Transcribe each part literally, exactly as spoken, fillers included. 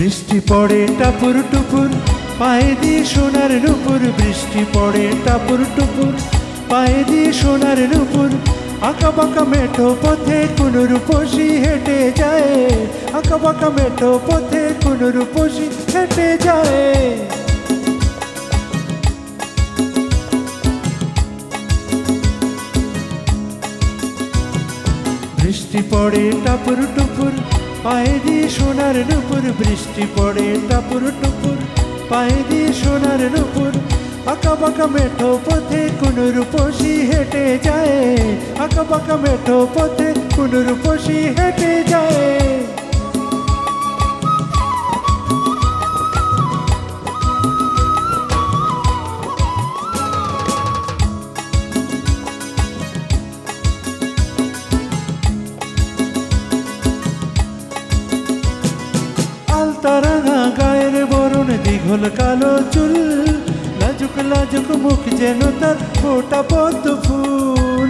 বৃষ্টি পড়ে টাপুর টুপুর পায়ে দিয়ে সোনার নুপুর, বৃষ্টি পড়ে টাপুর টুপুর পায়ে দিয়ে সোনার নুপুর। আঁকা বাঁকা মেঠো পথে কোন রূপসী হেঁটে যায়, আঁকা বাঁকা মেঠো পথে কোন রূপসী হেঁটে যায়। বৃষ্টি পড়ে টাপুর টুপুর পায়ে দিয়ে সোনার নুপুর, বৃষ্টি পড়ে টাপুর টুপুর পায়ে দিয়ে সোনার নুপুর। আঁকা বাঁকা মেঠো পথে কোন রূপসী হেঁটে যায়, আঁকা বাঁকা মেঠো পথে কোন রূপসী হেঁটে যায়। আলতারাঙা গায়ের বরণ, দীঘল কালো চুল, লাজুক লাজুক মুখ যেন তার ফোটা পদ্ম ফুল।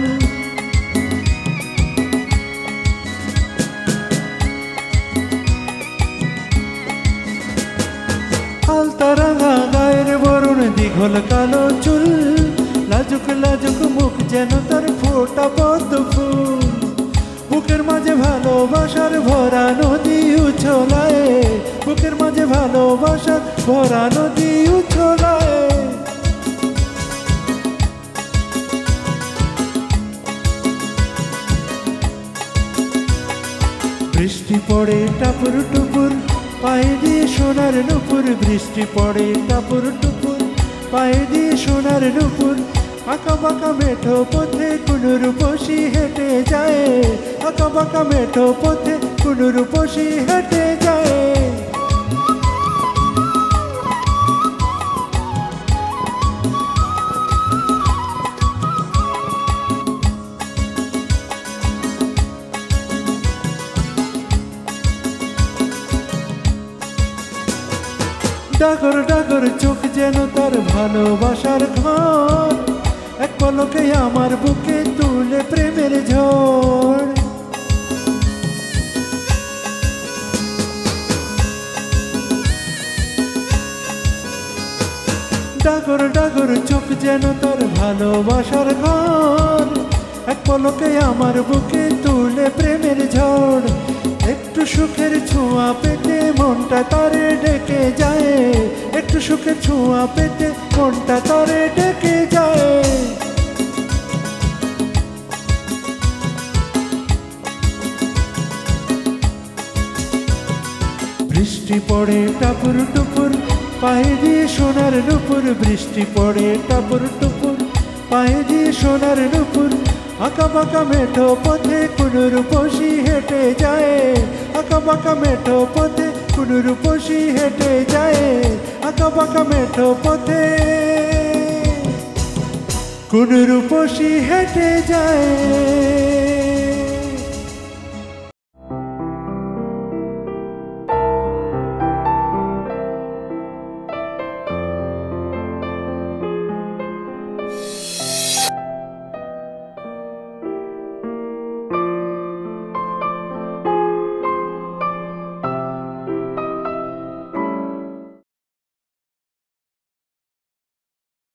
আলতারাঙা গায়ের বরণ, দীঘল কালো চুল, লাজুক লাজুক মুখ যেন তার ফোটা পদ্ম ফুল। বুকের মাঝে ভালোবাসার ভরা নদী উছলায়, বুকের মাঝে ভালোবাসার ভরা নদী উছলায়। বৃষ্টি পড়ে টাপুর টুপুর পায়ে দিয়ে সোনার নুপুর, বৃষ্টি পড়ে টাপুর টুপুর পায়ে দিয়ে সোনার নুপুর। আঁকা বাঁকা মেঠো পথে কোন রূপসী হেঁটে যায়, আঁকা বাঁকা মেঠো পথে কোন রূপসী হেঁটে যায়। ডাগর ডাগর চোখ যেন তার ভালোবাসার ঘর, এক পলকে আমার বুকে তুলে প্রেমের ঝড়। ডাগর ডাগর চোখ যেন তার ভালোবাসার ঘর, এক পলকে আমার বুকে তুলে প্রেমের ঝড়। একটু সুখের ছোঁয়া পেতে মনটা তারে ডেকে যায়, একটু সুখের ছোঁয়া পেতে মনটা তারে ডেকে যায়। বৃষ্টি পড়ে টাপুর টুপুর পায়ে দিয়ে সোনার নুপুর, বৃষ্টি পড়ে টাপুর টুপুর পায়ে দিয়ে সোনার নুপুর। আঁকা বাঁকা মেঠো পথে কোন রূপসী হেঁটে যায়, আঁকা বাঁকা মেঠো পথে কোন রূপসী হেঁটে যায়, আঁকা বাঁকা মেঠো পথে কোন রূপসী হেঁটে যায়।